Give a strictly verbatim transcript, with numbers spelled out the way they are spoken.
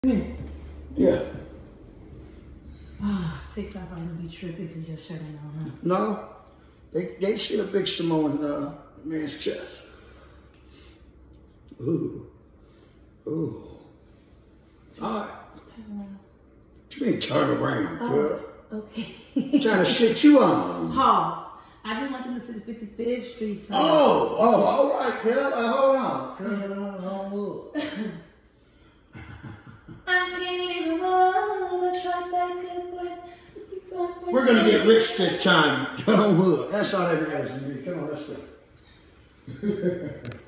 Come here. Yeah. Ah, TikTok ain't gonna be trippy because your shirt ain't on, huh? No, they they see the big Samoan uh, man's chest. Ooh, ooh. All right. Turn around. You mean turn around, girl? Oh, okay. Trying to shit you on. Pause. I just want them to see the fifty-fifth Street sign. Oh, oh, all right, girl. Uh, hold on. Girl, don't look. I can't leave him alone. I tried that good boy. We're gonna get rich this time. Don't look. That's all that matters to me. Come on, let's go.